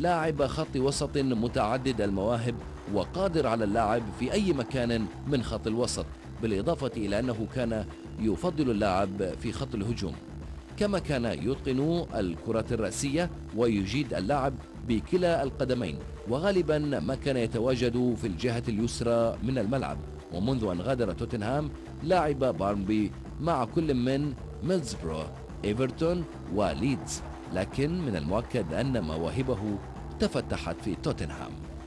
لاعب خط وسط متعدد المواهب وقادر على اللعب في أي مكان من خط الوسط، بالإضافة إلى أنه كان يفضل اللعب في خط الهجوم، كما كان يتقن الكرة الرأسية ويجيد اللعب بكلا القدمين، وغالبا ما كان يتواجد في الجهة اليسرى من الملعب. ومنذ أن غادر توتنهام لعب بارنبي مع كل من ميلزبرو، إيفرتون وليدز، لكن من المؤكد أن مواهبه تفتحت في توتنهام.